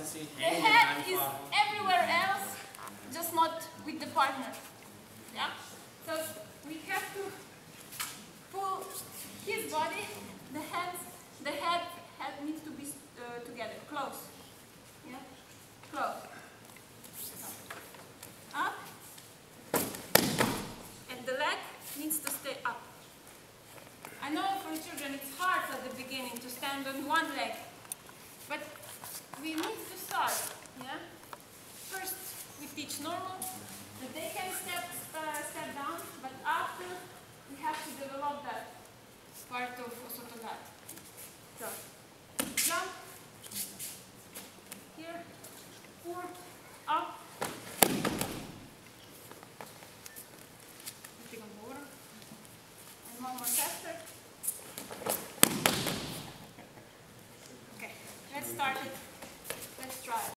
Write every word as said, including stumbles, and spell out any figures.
the head is everywhere else, just not with the partner. Yeah? So we have to pull his body, the hands, the head, head needs to be uh, together, close. Yeah? Close. Up. And the leg needs to stay up. I know for children it's hard at the beginning to stand on one leg, but we need to start. Yeah? First we teach normal, that they can step, uh, step down, but after we have to develop that part of Osotogar. So, jump, here, pull, up, and one more faster. Okay, let's start it.